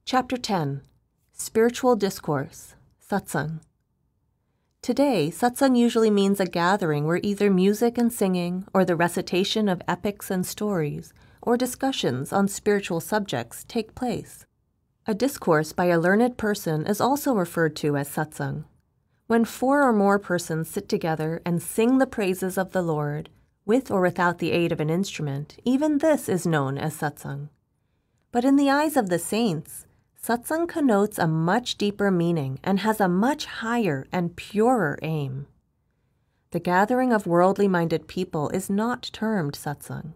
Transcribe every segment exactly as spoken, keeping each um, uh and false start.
Chapter ten. Spiritual Discourse, Satsang. Today, satsang usually means a gathering where either music and singing, or the recitation of epics and stories, or discussions on spiritual subjects take place. A discourse by a learned person is also referred to as satsang. When four or more persons sit together and sing the praises of the Lord, with or without the aid of an instrument, even this is known as satsang. But in the eyes of the saints, satsang connotes a much deeper meaning and has a much higher and purer aim. The gathering of worldly-minded people is not termed satsang.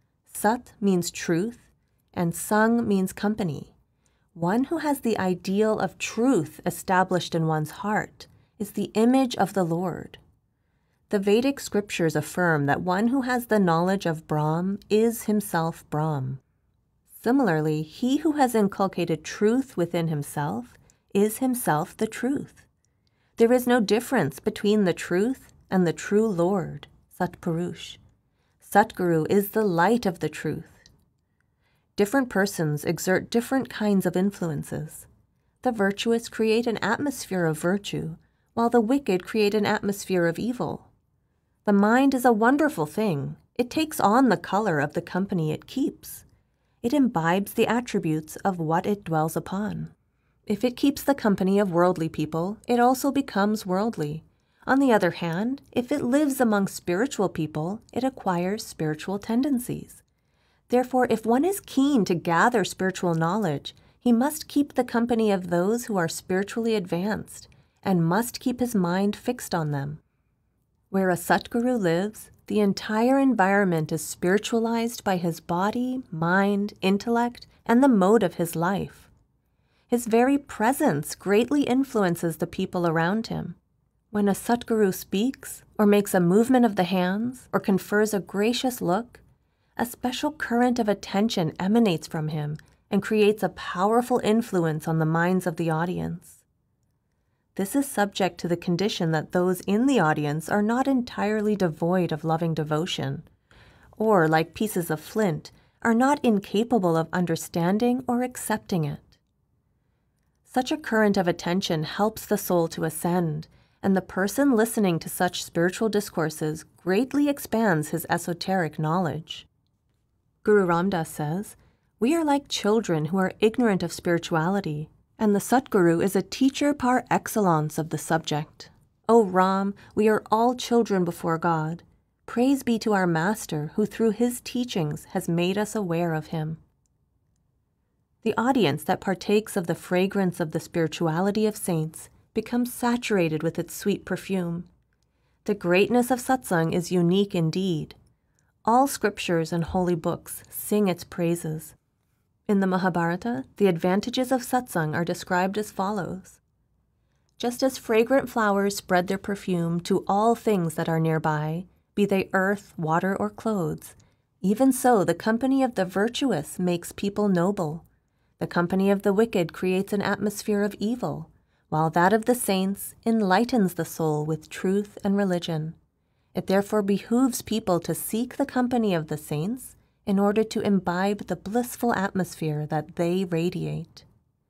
Sat means truth, and sang means company. One who has the ideal of truth established in one's heart is the image of the Lord. The Vedic scriptures affirm that one who has the knowledge of Brahm is himself Brahm. Similarly, he who has inculcated truth within himself is himself the truth. There is no difference between the truth and the true Lord, Satpurush. Satguru is the light of the truth. Different persons exert different kinds of influences. The virtuous create an atmosphere of virtue, while the wicked create an atmosphere of evil. The mind is a wonderful thing. It takes on the color of the company it keeps. It imbibes the attributes of what it dwells upon. If it keeps the company of worldly people, it also becomes worldly. On the other hand, if it lives among spiritual people, it acquires spiritual tendencies. Therefore, if one is keen to gather spiritual knowledge, he must keep the company of those who are spiritually advanced, and must keep his mind fixed on them. Where a Satguru lives, the entire environment is spiritualized by his body, mind, intellect, and the mode of his life. His very presence greatly influences the people around him. When a Satguru speaks, or makes a movement of the hands, or confers a gracious look, a special current of attention emanates from him and creates a powerful influence on the minds of the audience. This is subject to the condition that those in the audience are not entirely devoid of loving devotion, or, like pieces of flint, are not incapable of understanding or accepting it. Such a current of attention helps the soul to ascend, and the person listening to such spiritual discourses greatly expands his esoteric knowledge. Guru Ram Das says, "We are like children who are ignorant of spirituality, and the Satguru is a teacher par excellence of the subject. O Ram, we are all children before God. Praise be to our Master, who through his teachings has made us aware of him." The audience that partakes of the fragrance of the spirituality of saints becomes saturated with its sweet perfume. The greatness of satsang is unique indeed. All scriptures and holy books sing its praises. In the Mahabharata, the advantages of satsang are described as follows. Just as fragrant flowers spread their perfume to all things that are nearby, be they earth, water, or clothes, even so the company of the virtuous makes people noble. The company of the wicked creates an atmosphere of evil, while that of the saints enlightens the soul with truth and religion. It therefore behooves people to seek the company of the saints in order to imbibe the blissful atmosphere that they radiate.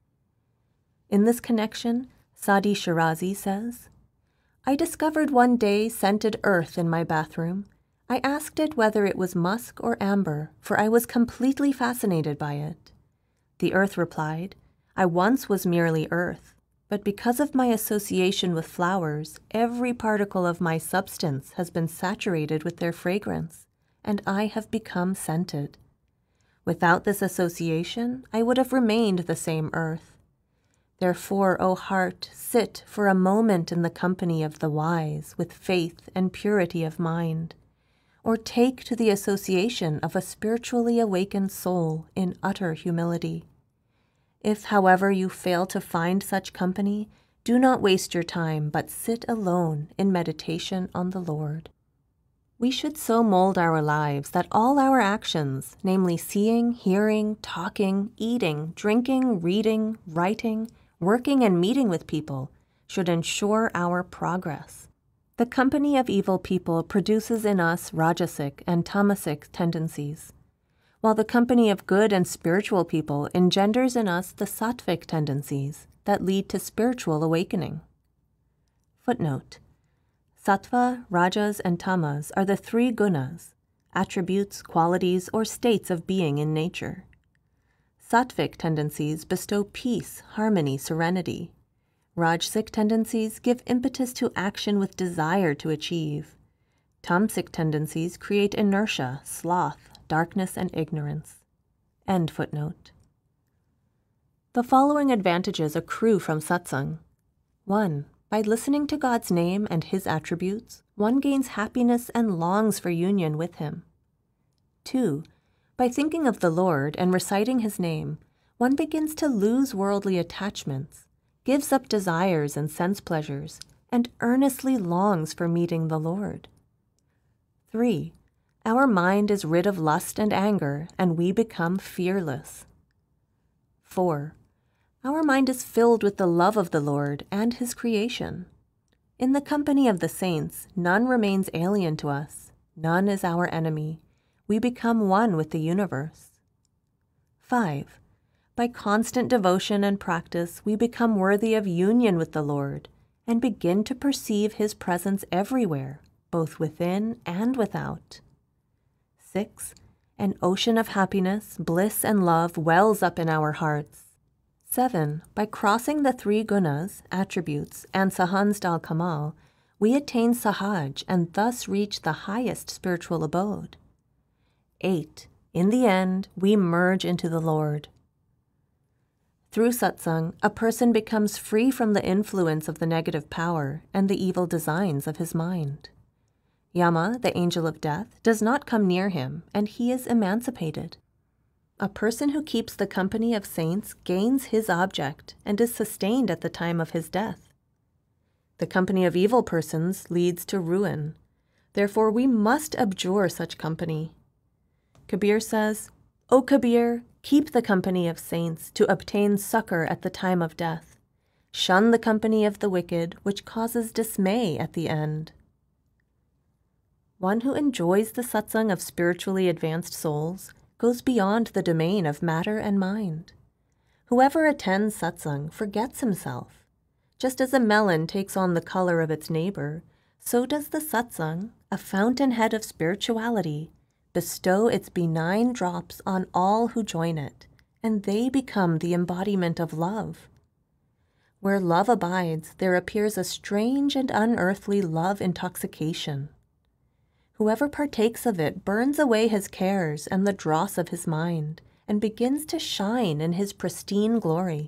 In this connection, Sadi Shirazi says, "I discovered one day scented earth in my bathroom. I asked it whether it was musk or amber, for I was completely fascinated by it. The earth replied, 'I once was merely earth, but because of my association with flowers, every particle of my substance has been saturated with their fragrance, and I have become scented. Without this association, I would have remained the same earth. Therefore, O heart, sit for a moment in the company of the wise with faith and purity of mind, or take to the association of a spiritually awakened soul in utter humility. If, however, you fail to find such company, do not waste your time, but sit alone in meditation on the Lord." We should so mold our lives that all our actions, namely seeing, hearing, talking, eating, drinking, reading, writing, working, and meeting with people, should ensure our progress. The company of evil people produces in us rajasic and tamasic tendencies. while the company of good and spiritual people engenders in us the sattvic tendencies that lead to spiritual awakening. Footnote: Sattva, Rajas, and Tamas are the three gunas, attributes, qualities, or states of being in nature. Sattvic tendencies bestow peace, harmony, serenity. Rajasic tendencies give impetus to action with desire to achieve. Tamasic tendencies create inertia, sloth, darkness, and ignorance. End footnote. The following advantages accrue from satsang. one. By listening to God's name and His attributes, one gains happiness and longs for union with Him. two. By thinking of the Lord and reciting His name, one begins to lose worldly attachments, gives up desires and sense pleasures, and earnestly longs for meeting the Lord. three. Our mind is rid of lust and anger, and we become fearless. four. Our mind is filled with the love of the Lord and His creation. In the company of the saints, none remains alien to us, none is our enemy. We become one with the universe. five. By constant devotion and practice, we become worthy of union with the Lord and begin to perceive His presence everywhere, both within and without. six. An ocean of happiness, bliss, and love wells up in our hearts. seven. By crossing the three gunas, attributes, and sahansdal kamal, we attain sahaj and thus reach the highest spiritual abode. eight. In the end, we merge into the Lord. Through satsang, a person becomes free from the influence of the negative power and the evil designs of his mind. Yama, the angel of death, does not come near him, and he is emancipated. A person who keeps the company of saints gains his object and is sustained at the time of his death. The company of evil persons leads to ruin. Therefore, we must abjure such company. Kabir says, "O Kabir, keep the company of saints to obtain succor at the time of death. Shun the company of the wicked, which causes dismay at the end." One who enjoys the satsang of spiritually advanced souls goes beyond the domain of matter and mind. Whoever attends satsang forgets himself. Just as a melon takes on the color of its neighbor, so does the satsang, a fountainhead of spirituality, bestow its benign drops on all who join it, and they become the embodiment of love. Where love abides, there appears a strange and unearthly love intoxication. Whoever partakes of it burns away his cares and the dross of his mind, and begins to shine in his pristine glory.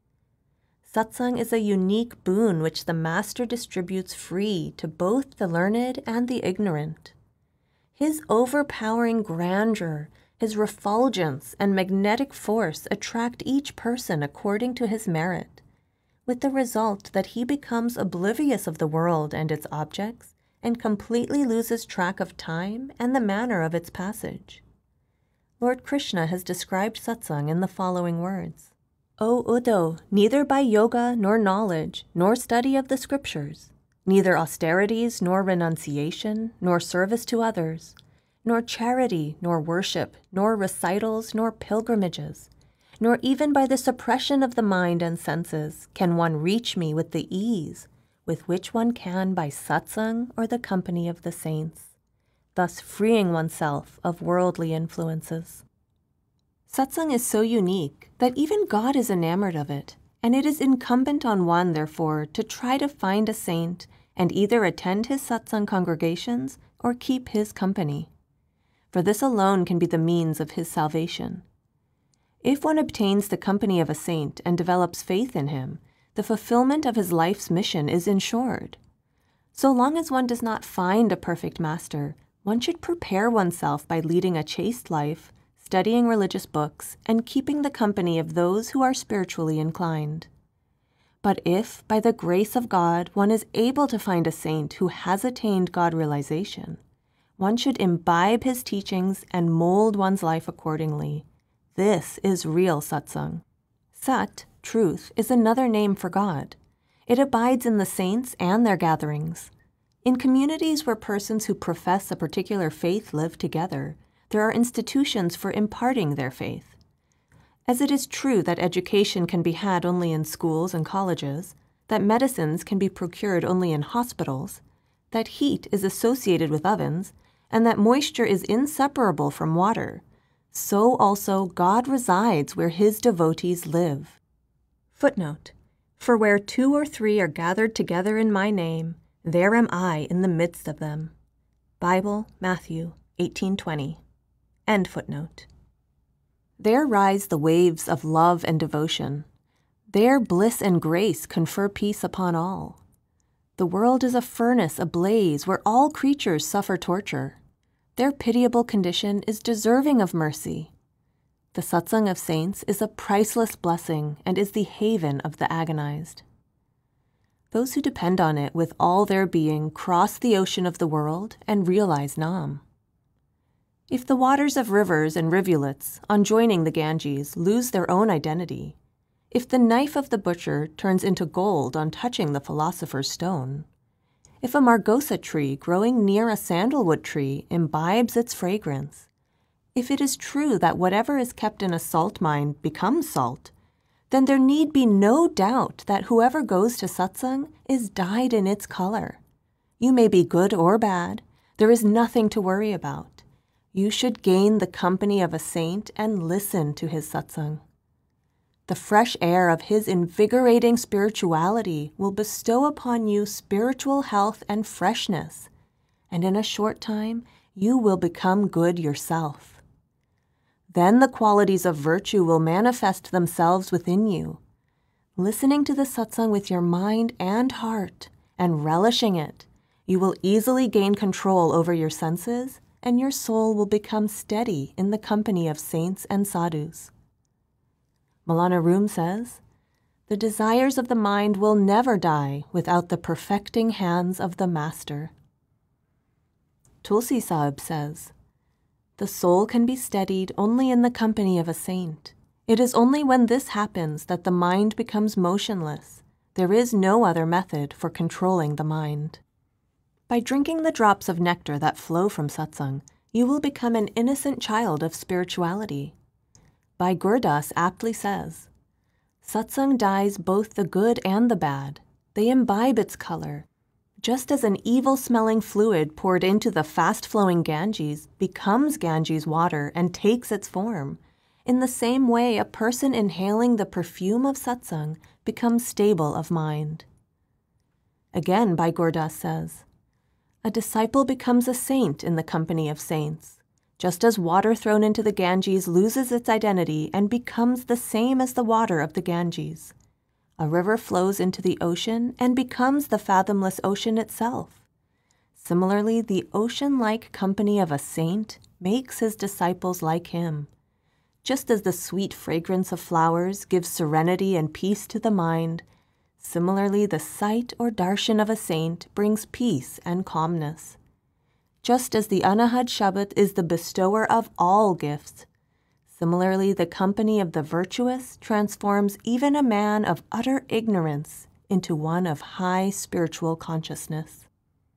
Satsang is a unique boon which the Master distributes free to both the learned and the ignorant. His overpowering grandeur, his refulgence, and magnetic force attract each person according to his merit, with the result that he becomes oblivious of the world and its objects, and completely loses track of time and the manner of its passage. Lord Krishna has described satsang in the following words: "O Uddhav, neither by yoga nor knowledge, nor study of the scriptures, neither austerities nor renunciation, nor service to others, nor charity, nor worship, nor recitals, nor pilgrimages, nor even by the suppression of the mind and senses, can one reach me with the ease with which one can by satsang or the company of the saints, thus freeing oneself of worldly influences." Satsang is so unique that even God is enamored of it, and it is incumbent on one, therefore, to try to find a saint and either attend his satsang congregations or keep his company. For this alone can be the means of his salvation. If one obtains the company of a saint and develops faith in him, the fulfillment of his life's mission is ensured. So long as one does not find a perfect master, one should prepare oneself by leading a chaste life, studying religious books, and keeping the company of those who are spiritually inclined. But if, by the grace of God, one is able to find a saint who has attained God-realization, one should imbibe his teachings and mold one's life accordingly. This is real satsang. Sat, truth, is another name for God. It abides in the saints and their gatherings. In communities where persons who profess a particular faith live together, there are institutions for imparting their faith. As it is true that education can be had only in schools and colleges, that medicines can be procured only in hospitals, that heat is associated with ovens, and that moisture is inseparable from water, so also God resides where his devotees live. Footnote: For where two or three are gathered together in my name, there am I in the midst of them. Bible, Matthew eighteen twenty. End footnote. There rise the waves of love and devotion. There bliss and grace confer peace upon all. The world is a furnace ablaze where all creatures suffer torture. Their pitiable condition is deserving of mercy. The satsang of saints is a priceless blessing and is the haven of the agonized. Those who depend on it with all their being cross the ocean of the world and realize Nam. If the waters of rivers and rivulets, on joining the Ganges, lose their own identity, if the knife of the butcher turns into gold on touching the philosopher's stone, if a margosa tree growing near a sandalwood tree imbibes its fragrance, if it is true that whatever is kept in a salt mine becomes salt, then there need be no doubt that whoever goes to satsang is dyed in its color. You may be good or bad. There is nothing to worry about. You should gain the company of a saint and listen to his satsang. The fresh air of his invigorating spirituality will bestow upon you spiritual health and freshness, and in a short time you will become good yourself. Then the qualities of virtue will manifest themselves within you. Listening to the satsang with your mind and heart and relishing it, you will easily gain control over your senses, and your soul will become steady in the company of saints and sadhus. Maulana Rum says, "The desires of the mind will never die without the perfecting hands of the Master." Tulsi Sahib says, "The soul can be steadied only in the company of a saint. It is only when this happens that the mind becomes motionless. There is no other method for controlling the mind." By drinking the drops of nectar that flow from satsang, you will become an innocent child of spirituality. Bhai Gurdas aptly says, "Satsang dyes both the good and the bad. They imbibe its color. Just as an evil-smelling fluid poured into the fast-flowing Ganges becomes Ganges water and takes its form, in the same way a person inhaling the perfume of satsang becomes stable of mind." Again, Bhai Gurdas says, "A disciple becomes a saint in the company of saints, just as water thrown into the Ganges loses its identity and becomes the same as the water of the Ganges. A river flows into the ocean and becomes the fathomless ocean itself. Similarly, the ocean-like company of a saint makes his disciples like him. Just as the sweet fragrance of flowers gives serenity and peace to the mind, similarly the sight or darshan of a saint brings peace and calmness. Just as the Anahad Shabbat is the bestower of all gifts, similarly the company of the virtuous transforms even a man of utter ignorance into one of high spiritual consciousness."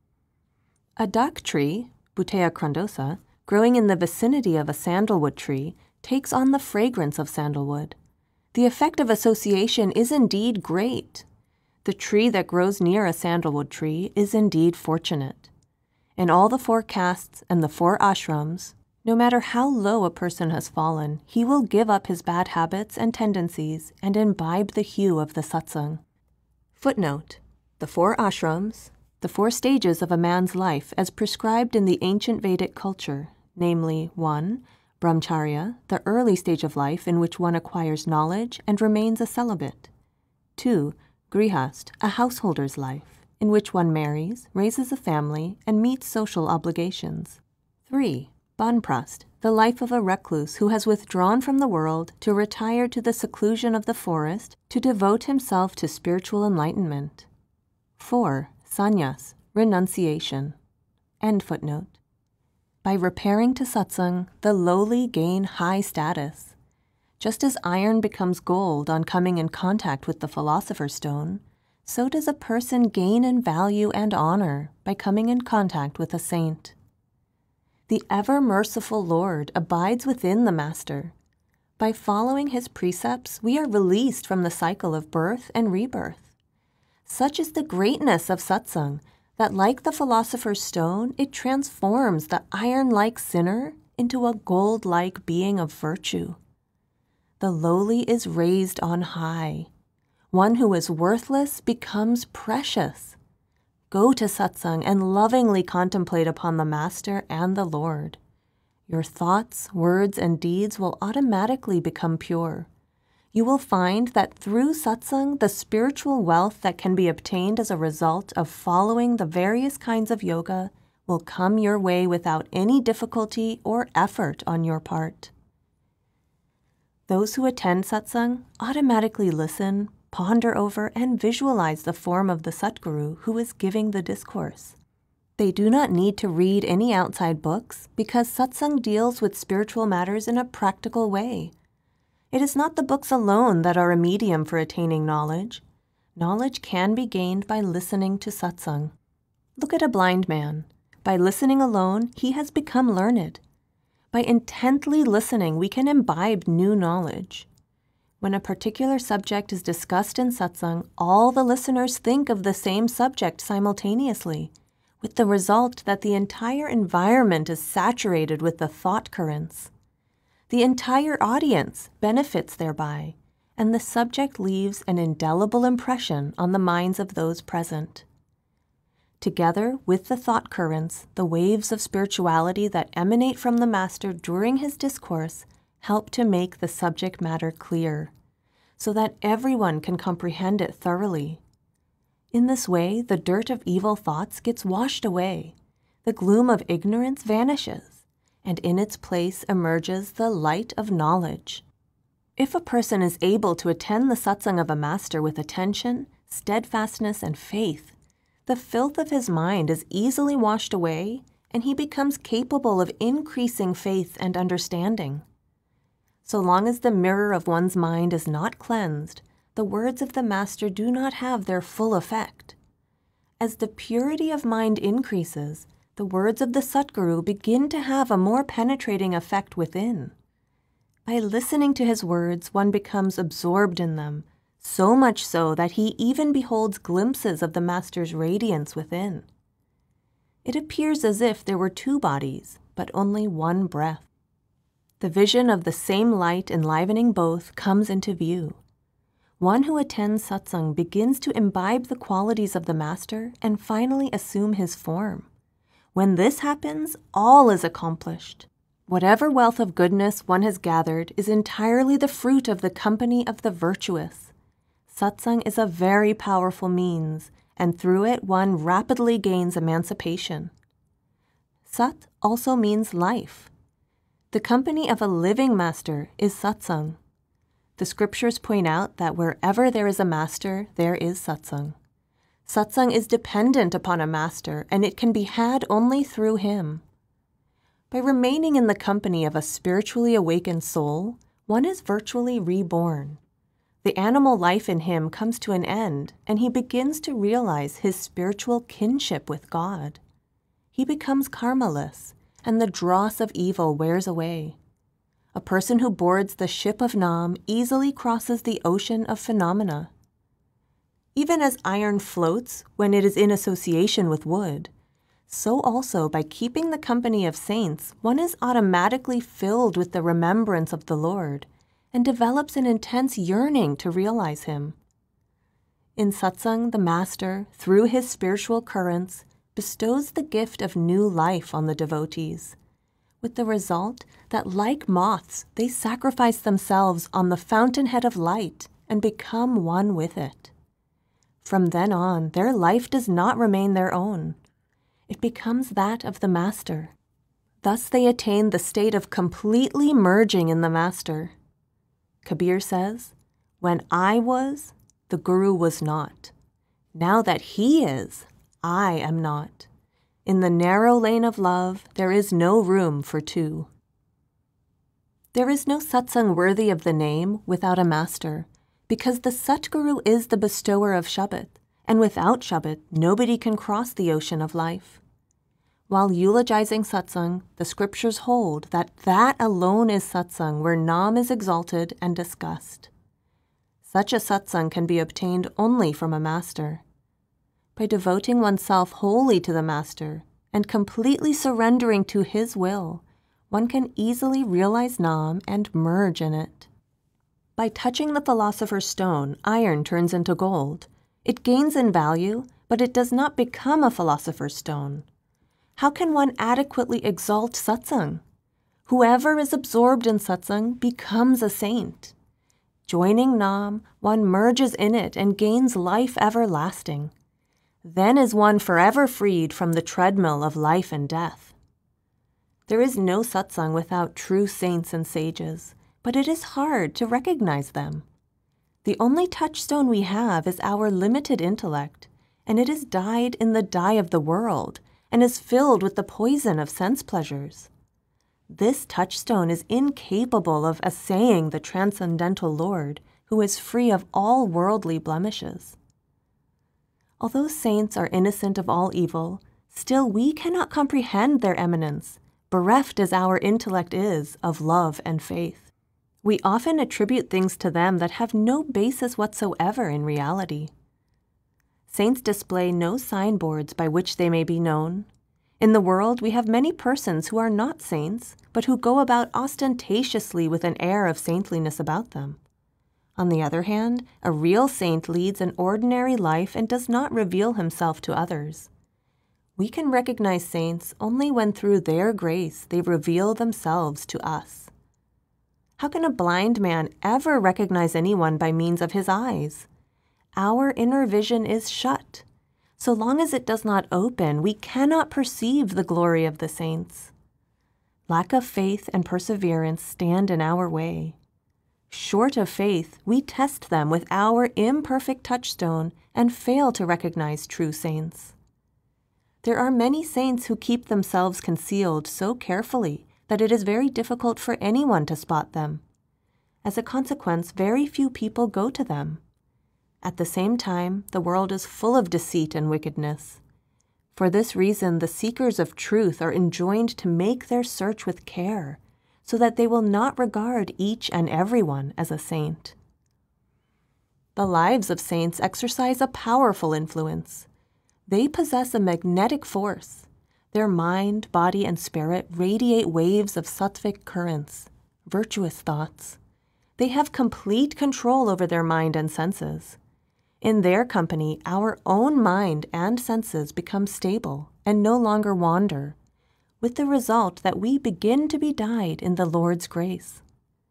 A dak tree, Butea frondosa, growing in the vicinity of a sandalwood tree, takes on the fragrance of sandalwood. The effect of association is indeed great. The tree that grows near a sandalwood tree is indeed fortunate. In all the four castes and the four ashrams, no matter how low a person has fallen, he will give up his bad habits and tendencies and imbibe the hue of the satsang. Footnote: The four ashrams, the four stages of a man's life as prescribed in the ancient Vedic culture, namely one, brahmacharya, the early stage of life in which one acquires knowledge and remains a celibate. two, grihast, a householder's life, in which one marries, raises a family, and meets social obligations. three, banprast, the life of a recluse who has withdrawn from the world to retire to the seclusion of the forest to devote himself to spiritual enlightenment. four, sannyas, renunciation. End footnote. By repairing to satsang, the lowly gain high status. Just as iron becomes gold on coming in contact with the philosopher's stone, so does a person gain in value and honor by coming in contact with a saint. The ever-merciful Lord abides within the Master. By following his precepts, we are released from the cycle of birth and rebirth. Such is the greatness of satsang that, like the philosopher's stone, it transforms the iron-like sinner into a gold-like being of virtue. The lowly is raised on high. One who is worthless becomes precious. Go to satsang and lovingly contemplate upon the Master and the Lord. Your thoughts, words, and deeds will automatically become pure. You will find that through satsang, the spiritual wealth that can be obtained as a result of following the various kinds of yoga will come your way without any difficulty or effort on your part. Those who attend satsang automatically listen, ponder over, and visualize the form of the Satguru who is giving the discourse. They do not need to read any outside books because satsang deals with spiritual matters in a practical way. It is not the books alone that are a medium for attaining knowledge. Knowledge can be gained by listening to satsang. Look at a blind man. By listening alone, he has become learned. By intently listening, we can imbibe new knowledge. When a particular subject is discussed in satsang, all the listeners think of the same subject simultaneously, with the result that the entire environment is saturated with the thought currents. The entire audience benefits thereby, and the subject leaves an indelible impression on the minds of those present. Together with the thought currents, the waves of spirituality that emanate from the Master during his discourse help to make the subject matter clear, so that everyone can comprehend it thoroughly. In this way, the dirt of evil thoughts gets washed away, the gloom of ignorance vanishes, and in its place emerges the light of knowledge. If a person is able to attend the satsang of a master with attention, steadfastness, and faith, the filth of his mind is easily washed away, and he becomes capable of increasing faith and understanding. So long as the mirror of one's mind is not cleansed, the words of the Master do not have their full effect. As the purity of mind increases, the words of the Satguru begin to have a more penetrating effect within. By listening to his words, one becomes absorbed in them, so much so that he even beholds glimpses of the Master's radiance within. It appears as if there were two bodies, but only one breath. The vision of the same light enlivening both comes into view. One who attends satsang begins to imbibe the qualities of the Master and finally assume his form. When this happens, all is accomplished. Whatever wealth of goodness one has gathered is entirely the fruit of the company of the virtuous. Satsang is a very powerful means, and through it one rapidly gains emancipation. Sat also means life. The company of a living Master is satsang. The scriptures point out that wherever there is a master, there is satsang. Satsang is dependent upon a master, and it can be had only through him. By remaining in the company of a spiritually awakened soul, one is virtually reborn. The animal life in him comes to an end, and he begins to realize his spiritual kinship with God. He becomes karmaless, and the dross of evil wears away. A person who boards the ship of Nam easily crosses the ocean of phenomena. Even as iron floats when it is in association with wood, so also by keeping the company of saints, one is automatically filled with the remembrance of the Lord and develops an intense yearning to realize him. In satsang, the Master, through his spiritual currents, bestows the gift of new life on the devotees, with the result that, like moths, they sacrifice themselves on the fountainhead of light and become one with it. From then on, their life does not remain their own. It becomes that of the Master. Thus they attain the state of completely merging in the Master. Kabir says, "When I was, the Guru was not. Now that he is, I am not. In the narrow lane of love, there is no room for two." There is no satsang worthy of the name without a master, because the Satguru is the bestower of Shabad, and without Shabad, nobody can cross the ocean of life. While eulogizing satsang, the scriptures hold that that alone is satsang where nam is exalted and discussed. Such a satsang can be obtained only from a master. By devoting oneself wholly to the master and completely surrendering to his will, one can easily realize nam and merge in it. By touching the philosopher's stone, iron turns into gold. It gains in value, but it does not become a philosopher's stone. How can one adequately exalt satsang? Whoever is absorbed in satsang becomes a saint. Joining nam, one merges in it and gains life everlasting. Then is one forever freed from the treadmill of life and death. There is no satsang without true saints and sages, but it is hard to recognize them. The only touchstone we have is our limited intellect, and it is dyed in the dye of the world, and is filled with the poison of sense pleasures. This touchstone is incapable of assaying the transcendental Lord, who is free of all worldly blemishes. Although saints are innocent of all evil, still we cannot comprehend their eminence, bereft as our intellect is of love and faith. We often attribute things to them that have no basis whatsoever in reality. Saints display no signboards by which they may be known. In the world, we have many persons who are not saints, but who go about ostentatiously with an air of saintliness about them. On the other hand, a real saint leads an ordinary life and does not reveal himself to others. We can recognize saints only when through their grace they reveal themselves to us. How can a blind man ever recognize anyone by means of his eyes? Our inner vision is shut. So long as it does not open, we cannot perceive the glory of the saints. Lack of faith and perseverance stand in our way. Short of faith, we test them with our imperfect touchstone and fail to recognize true saints. There are many saints who keep themselves concealed so carefully that it is very difficult for anyone to spot them. As a consequence, very few people go to them. At the same time, the world is full of deceit and wickedness. For this reason, the seekers of truth are enjoined to make their search with care, so that they will not regard each and every one as a saint. The lives of saints exercise a powerful influence. They possess a magnetic force. Their mind, body, and spirit radiate waves of sattvic currents, virtuous thoughts. They have complete control over their mind and senses. In their company, our own mind and senses become stable and no longer wander, with the result that we begin to be dyed in the Lord's grace.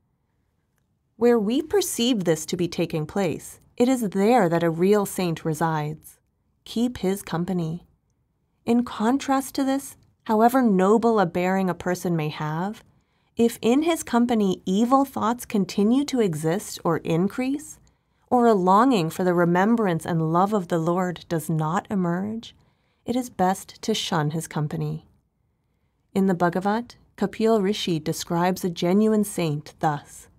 Where we perceive this to be taking place, it is there that a real saint resides. Keep his company. In contrast to this, however noble a bearing a person may have, if in his company evil thoughts continue to exist or increase, or a longing for the remembrance and love of the Lord does not emerge, it is best to shun his company. In the Bhagavat, Kapil Rishi describes a genuine saint thus: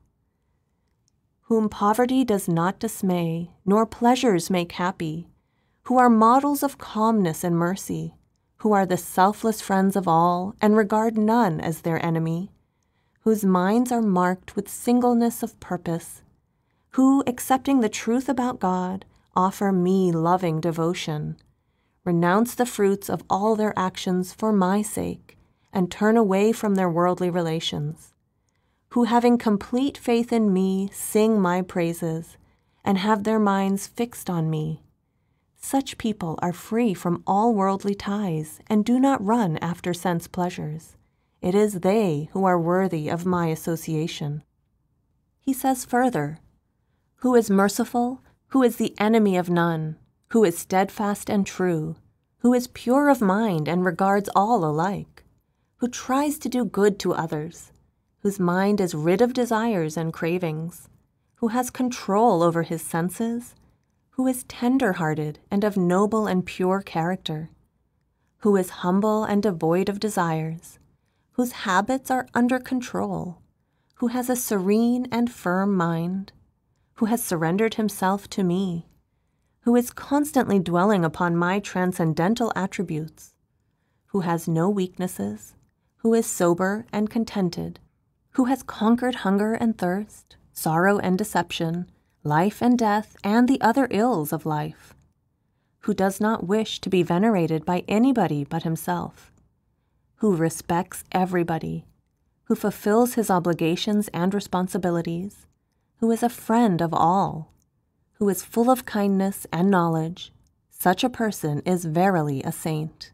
whom poverty does not dismay, nor pleasures make happy, who are models of calmness and mercy, who are the selfless friends of all and regard none as their enemy, whose minds are marked with singleness of purpose, who, accepting the truth about God, offer me loving devotion, renounce the fruits of all their actions for my sake, and turn away from their worldly relations, who, having complete faith in me, sing my praises, and have their minds fixed on me. Such people are free from all worldly ties and do not run after sense pleasures. It is they who are worthy of my association. He says further, who is merciful, who is the enemy of none, who is steadfast and true, who is pure of mind and regards all alike, who tries to do good to others, whose mind is rid of desires and cravings, who has control over his senses, who is tender-hearted and of noble and pure character, who is humble and devoid of desires, whose habits are under control, who has a serene and firm mind, who has surrendered himself to me, who is constantly dwelling upon my transcendental attributes, who has no weaknesses, who is sober and contented, who has conquered hunger and thirst, sorrow and deception, life and death, and the other ills of life, who does not wish to be venerated by anybody but himself, who respects everybody, who fulfills his obligations and responsibilities, who is a friend of all, who is full of kindness and knowledge, such a person is verily a saint.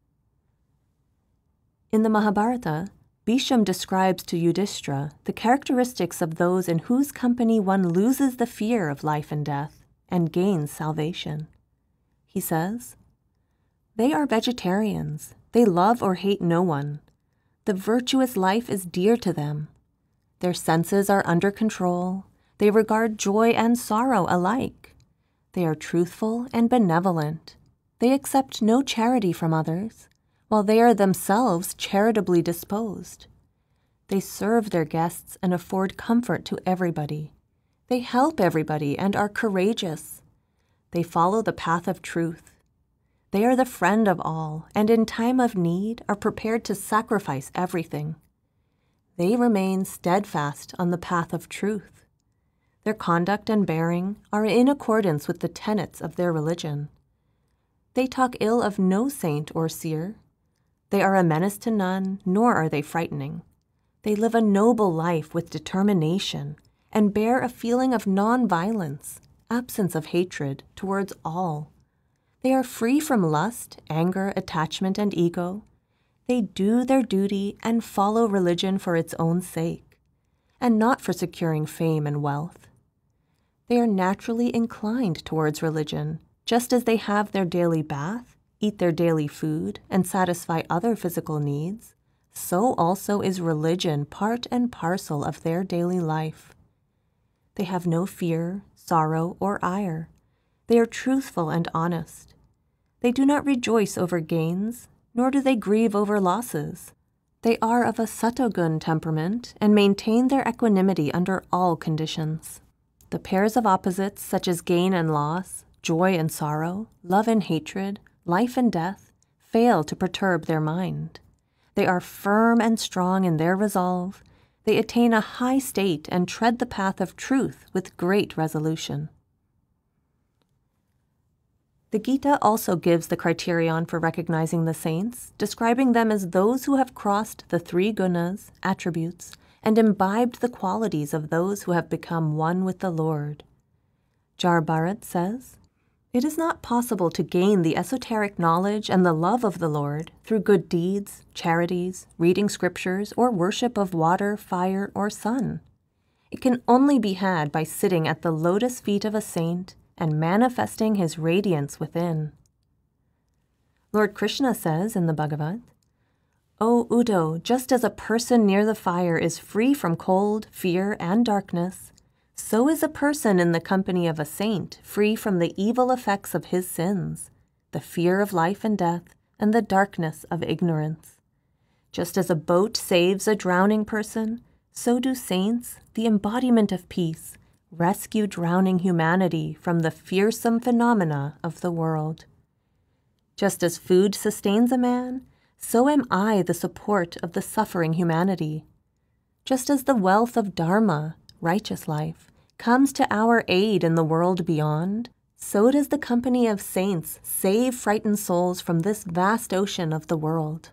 In the Mahabharata, Bhishma describes to Yudhishthira the characteristics of those in whose company one loses the fear of life and death and gains salvation. He says, "They are vegetarians. They love or hate no one. The virtuous life is dear to them. Their senses are under control. They regard joy and sorrow alike. They are truthful and benevolent. They accept no charity from others, while they are themselves charitably disposed. They serve their guests and afford comfort to everybody. They help everybody and are courageous. They follow the path of truth. They are the friend of all, and in time of need are prepared to sacrifice everything. They remain steadfast on the path of truth. Their conduct and bearing are in accordance with the tenets of their religion. They talk ill of no saint or seer. They are a menace to none, nor are they frightening. They live a noble life with determination and bear a feeling of non-violence, absence of hatred towards all. They are free from lust, anger, attachment, and ego. They do their duty and follow religion for its own sake, and not for securing fame and wealth. They are naturally inclined towards religion, just as they have their daily bath, eat their daily food, and satisfy other physical needs. So also is religion part and parcel of their daily life. They have no fear, sorrow, or ire. They are truthful and honest. They do not rejoice over gains, nor do they grieve over losses. They are of a Satogun temperament and maintain their equanimity under all conditions. The pairs of opposites such as gain and loss, joy and sorrow, love and hatred, life and death, fail to perturb their mind. They are firm and strong in their resolve. They attain a high state and tread the path of truth with great resolution. The Gita also gives the criterion for recognizing the saints, describing them as those who have crossed the three gunas, attributes, and imbibed the qualities of those who have become one with the Lord. Jar Bharat says, "It is not possible to gain the esoteric knowledge and the love of the Lord through good deeds, charities, reading scriptures, or worship of water, fire, or sun. It can only be had by sitting at the lotus feet of a saint and manifesting his radiance within." Lord Krishna says in the Bhagavad, "O Uddho, just as a person near the fire is free from cold, fear, and darkness, so is a person in the company of a saint free from the evil effects of his sins, the fear of life and death, and the darkness of ignorance. Just as a boat saves a drowning person, so do saints, the embodiment of peace, rescue drowning humanity from the fearsome phenomena of the world. Just as food sustains a man, so am I the support of the suffering humanity. Just as the wealth of Dharma, righteous life, comes to our aid in the world beyond, so does the company of saints save frightened souls from this vast ocean of the world."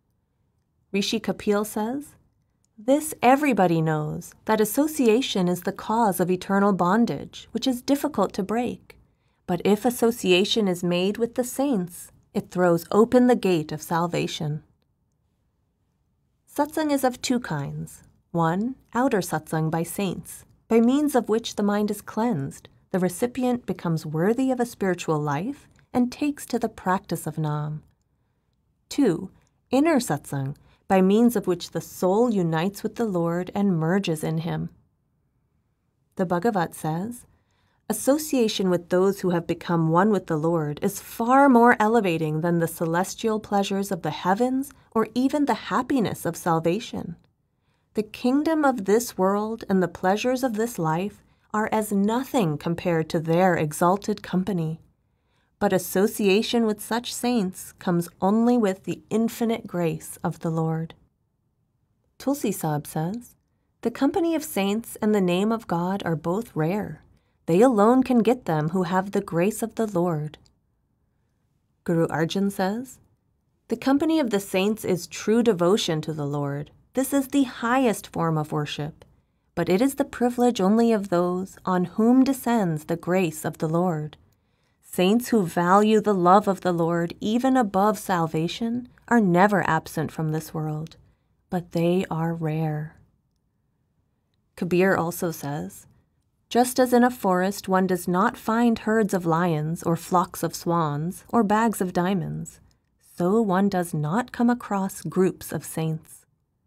Rishi Kapil says, "This everybody knows, that association is the cause of eternal bondage, which is difficult to break. But if association is made with the saints, it throws open the gate of salvation." Satsang is of two kinds. One, outer satsang by saints, by means of which the mind is cleansed, the recipient becomes worthy of a spiritual life and takes to the practice of Nam. Two, inner satsang, by means of which the soul unites with the Lord and merges in him. The Bhagavat says, "Association with those who have become one with the Lord is far more elevating than the celestial pleasures of the heavens or even the happiness of salvation. The kingdom of this world and the pleasures of this life are as nothing compared to their exalted company. but association with such saints comes only with the infinite grace of the Lord. Tulsi Sahib says, "The company of saints and the name of God are both rare. They alone can get them who have the grace of the Lord." Guru Arjan says, "The company of the saints is true devotion to the Lord. This is the highest form of worship, but it is the privilege only of those on whom descends the grace of the Lord. Saints who value the love of the Lord even above salvation are never absent from this world, but they are rare." Kabir also says, "Just as in a forest one does not find herds of lions or flocks of swans or bags of diamonds, so one does not come across groups of saints."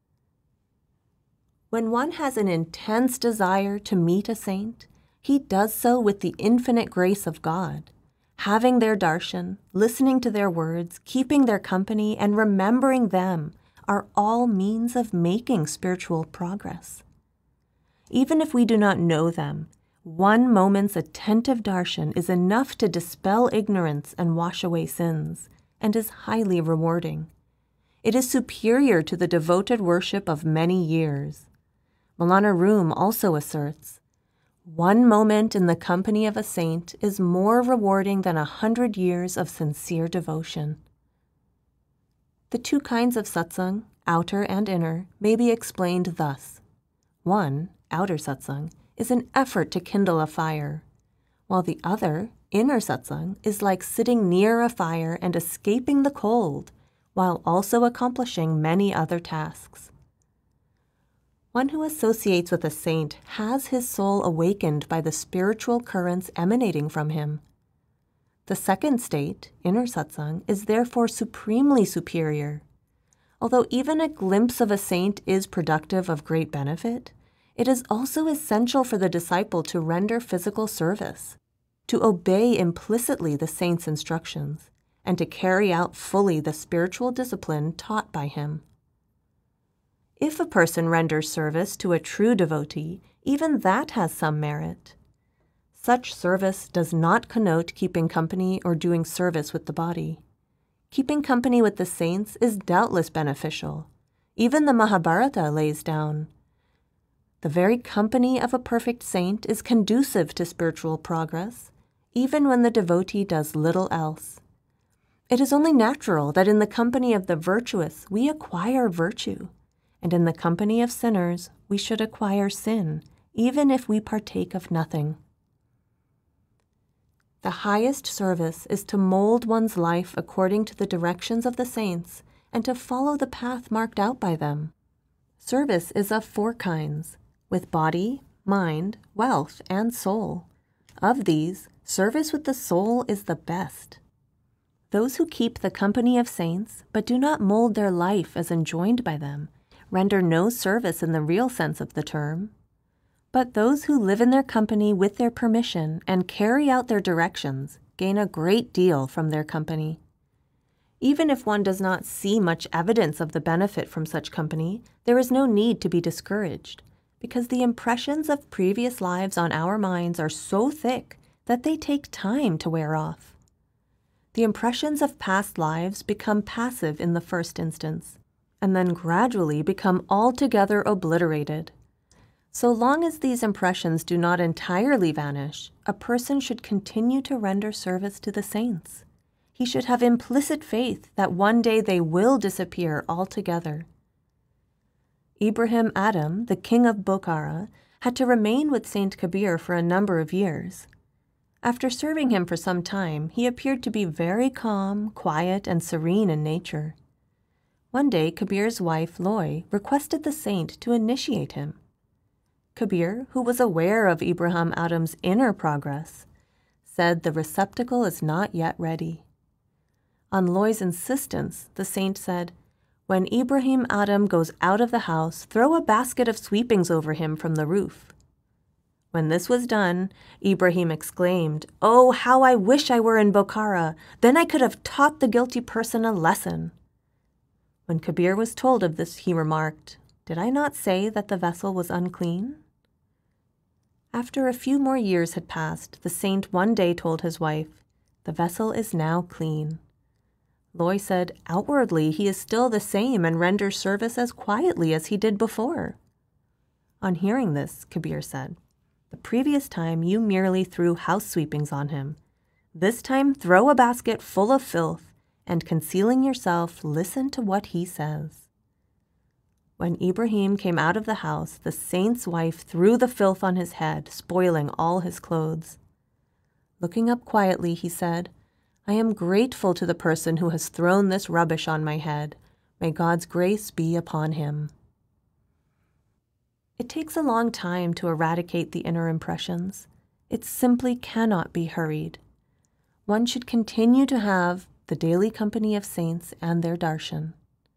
When one has an intense desire to meet a saint, he does so with the infinite grace of God. Having their darshan, listening to their words, keeping their company, and remembering them are all means of making spiritual progress. Even if we do not know them, one moment's attentive darshan is enough to dispel ignorance and wash away sins, and is highly rewarding. It is superior to the devoted worship of many years. Maulana Room also asserts, "One moment in the company of a saint is more rewarding than a hundred years of sincere devotion." The two kinds of satsang, outer and inner, may be explained thus. One, outer satsang, is an effort to kindle a fire, while the other, inner satsang, is like sitting near a fire and escaping the cold, while also accomplishing many other tasks. One who associates with a saint has his soul awakened by the spiritual currents emanating from him. The second state, inner satsang, is therefore supremely superior. Although even a glimpse of a saint is productive of great benefit, it is also essential for the disciple to render physical service, to obey implicitly the saint's instructions, and to carry out fully the spiritual discipline taught by him. If a person renders service to a true devotee, even that has some merit. Such service does not connote keeping company or doing service with the body. Keeping company with the saints is doubtless beneficial. Even the Mahabharata lays down, "The very company of a perfect saint is conducive to spiritual progress, even when the devotee does little else. It is only natural that in the company of the virtuous we acquire virtue, and in the company of sinners we should acquire sin, even if we partake of nothing." The highest service is to mold one's life according to the directions of the saints and to follow the path marked out by them. Service is of four kinds, with body, mind, wealth, and soul. Of these, service with the soul is the best. Those who keep the company of saints, but do not mold their life as enjoined by them, render no service in the real sense of the term. But those who live in their company with their permission and carry out their directions gain a great deal from their company. Even if one does not see much evidence of the benefit from such company, there is no need to be discouraged, because the impressions of previous lives on our minds are so thick that they take time to wear off. The impressions of past lives become passive in the first instance, and then gradually become altogether obliterated. So long as these impressions do not entirely vanish, a person should continue to render service to the saints. He should have implicit faith that one day they will disappear altogether. Ibrahim Adam, the king of Bokhara, had to remain with Saint Kabir for a number of years. After serving him for some time, he appeared to be very calm, quiet, and serene in nature. One day, Kabir's wife, Loy, requested the saint to initiate him. Kabir, who was aware of Ibrahim Adam's inner progress, said the receptacle is not yet ready. On Loy's insistence, the saint said, "When Ibrahim Adam goes out of the house, throw a basket of sweepings over him from the roof." When this was done, Ibrahim exclaimed, "Oh, how I wish I were in Bokhara! Then I could have taught the guilty person a lesson." When Kabir was told of this, he remarked, "Did I not say that the vessel was unclean?" After a few more years had passed, the saint one day told his wife, The vessel is now clean. Loy said, outwardly he is still the same and renders service as quietly as he did before. On hearing this, Kabir said, the previous time you merely threw house sweepings on him. This time throw a basket full of filth, and concealing yourself, listen to what he says. When Ibrahim came out of the house, the saint's wife threw the filth on his head, spoiling all his clothes. Looking up quietly, he said, I am grateful to the person who has thrown this rubbish on my head. May God's grace be upon him. It takes a long time to eradicate the inner impressions. It simply cannot be hurried. One should continue to have the daily company of saints and their darshan.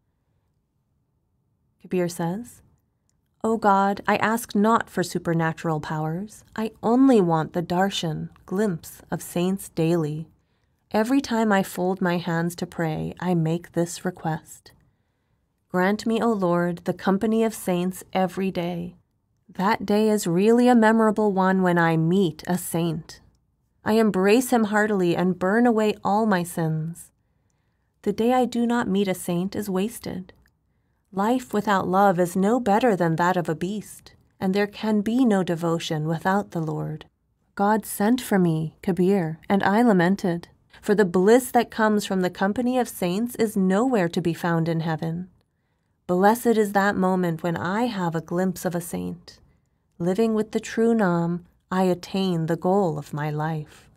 Kabir says, O God, I ask not for supernatural powers. I only want the darshan, glimpse of saints daily. Every time I fold my hands to pray, I make this request. Grant me, O Lord, the company of saints every day. That day is really a memorable one when I meet a saint. I embrace him heartily and burn away all my sins. The day I do not meet a saint is wasted. Life without love is no better than that of a beast, and there can be no devotion without the Lord. God sent for me, Kabir, and I lamented, for the bliss that comes from the company of saints is nowhere to be found in heaven. Blessed is that moment when I have a glimpse of a saint. Living with the true Nam, I attain the goal of my life.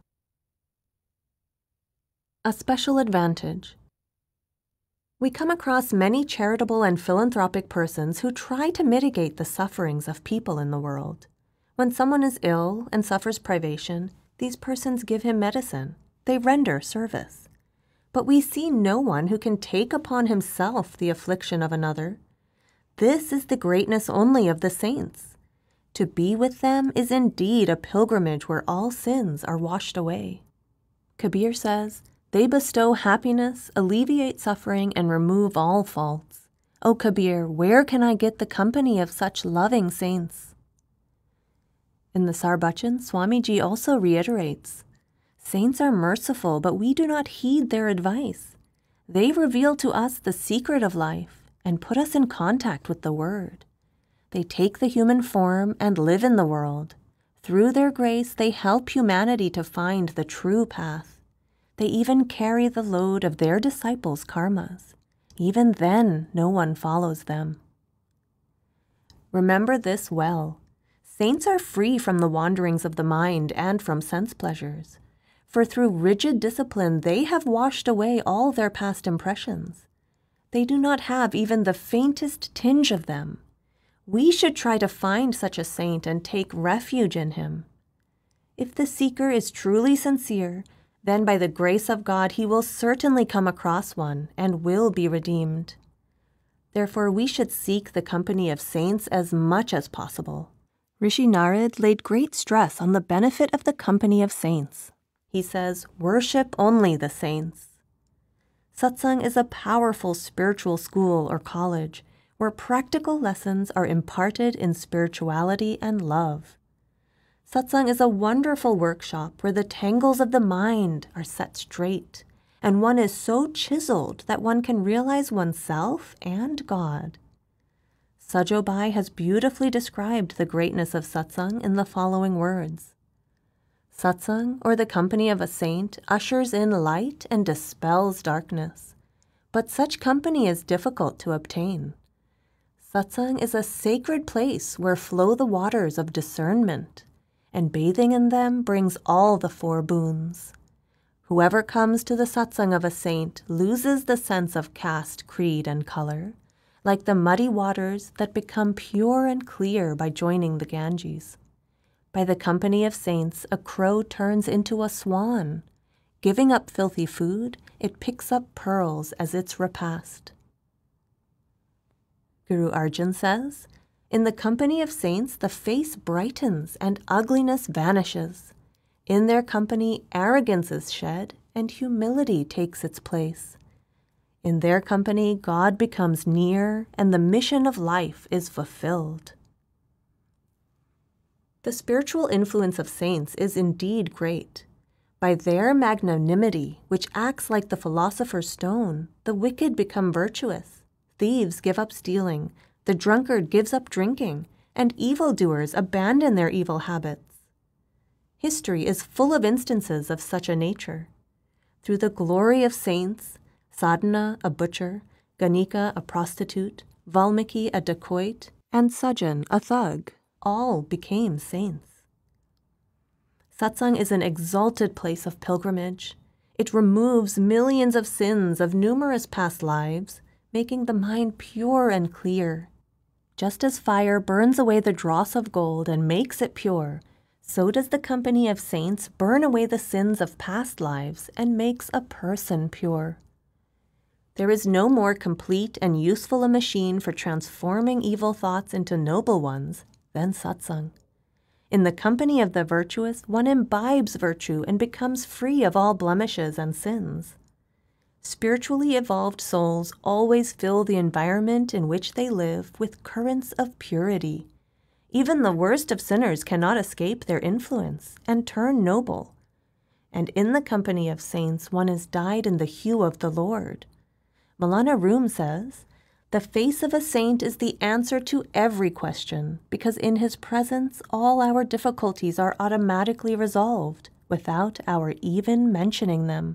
A special advantage. We come across many charitable and philanthropic persons who try to mitigate the sufferings of people in the world. When someone is ill and suffers privation, these persons give him medicine. They render service. But we see no one who can take upon himself the affliction of another. This is the greatness only of the saints. To be with them is indeed a pilgrimage where all sins are washed away. Kabir says, they bestow happiness, alleviate suffering, and remove all faults. O Kabir, where can I get the company of such loving saints? In the Sarbachan, Swamiji also reiterates, saints are merciful, but we do not heed their advice. They reveal to us the secret of life and put us in contact with the Word. They take the human form and live in the world. Through their grace, they help humanity to find the true path. They even carry the load of their disciples' karmas. Even then, no one follows them. Remember this well. Saints are free from the wanderings of the mind and from sense pleasures. For through rigid discipline, they have washed away all their past impressions. They do not have even the faintest tinge of them. We should try to find such a saint and take refuge in him. If the seeker is truly sincere, then by the grace of God he will certainly come across one and will be redeemed. Therefore we should seek the company of saints as much as possible. Rishi Narad laid great stress on the benefit of the company of saints. He says, worship only the saints. Satsang is a powerful spiritual school or college where practical lessons are imparted in spirituality and love. Satsang is a wonderful workshop where the tangles of the mind are set straight, and one is so chiseled that one can realize oneself and God. Sajobai has beautifully described the greatness of satsang in the following words. Satsang, or the company of a saint, ushers in light and dispels darkness, but such company is difficult to obtain. Satsang is a sacred place where flow the waters of discernment, and bathing in them brings all the four boons. Whoever comes to the satsang of a saint loses the sense of caste, creed, and color, like the muddy waters that become pure and clear by joining the Ganges. By the company of saints, a crow turns into a swan. Giving up filthy food, it picks up pearls as its repast. Guru Arjan says, in the company of saints, the face brightens and ugliness vanishes. In their company, arrogance is shed and humility takes its place. In their company, God becomes near and the mission of life is fulfilled. The spiritual influence of saints is indeed great, By their magnanimity, which acts like the philosopher's stone, the wicked become virtuous, thieves give up stealing, the drunkard gives up drinking, and evildoers abandon their evil habits. History is full of instances of such a nature. Through the glory of saints, Sadhana, a butcher, Ganika, a prostitute, Valmiki, a dacoit, and Sajan, a thug, all became saints. Satsang is an exalted place of pilgrimage. It removes millions of sins of numerous past lives, making the mind pure and clear. Just as fire burns away the dross of gold and makes it pure, so does the company of saints burn away the sins of past lives and makes a person pure. There is no more complete and useful a machine for transforming evil thoughts into noble ones than satsang. In the company of the virtuous, one imbibes virtue and becomes free of all blemishes and sins. Spiritually evolved souls always fill the environment in which they live with currents of purity. Even the worst of sinners cannot escape their influence and turn noble. And in the company of saints, one is dyed in the hue of the Lord. Maulana Rum says, "The face of a saint is the answer to every question, because in his presence all our difficulties are automatically resolved, without our even mentioning them."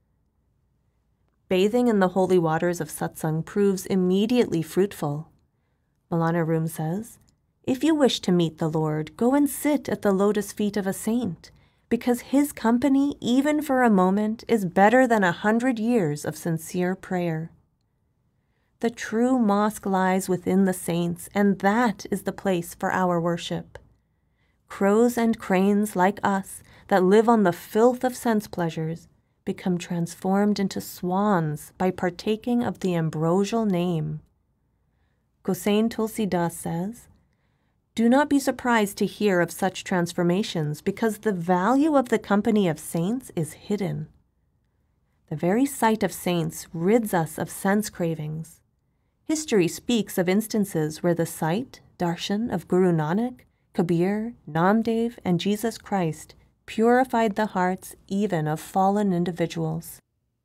Bathing in the holy waters of satsang proves immediately fruitful. Maulana Rum says, "If you wish to meet the Lord, go and sit at the lotus feet of a saint, because his company, even for a moment, is better than a hundred years of sincere prayer." The true mosque lies within the saints, and that is the place for our worship. Crows and cranes like us that live on the filth of sense pleasures become transformed into swans by partaking of the ambrosial name. Gosain Tulsi Das says, "Do not be surprised to hear of such transformations, because the value of the company of saints is hidden. The very sight of saints rids us of sense cravings. History speaks of instances where the sight, darshan, of Guru Nanak, Kabir, Namdev, and Jesus Christ purified the hearts even of fallen individuals."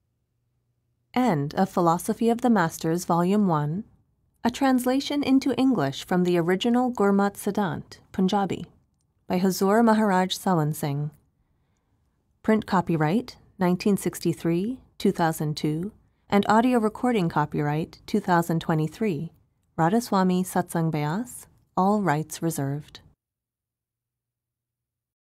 End of Philosophy of the Masters, Volume one, a translation into English from the original Gurmat Siddhant, Punjabi, by Hazur Maharaj Sawan Singh. Print copyright nineteen sixty-three, two thousand two, and audio recording copyright two thousand twenty-three, Radha Soami Satsang Beas, all rights reserved.